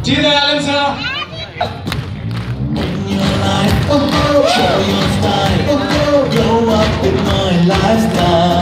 G the Allen, sir. Your life, show your style, go up with my lifestyle.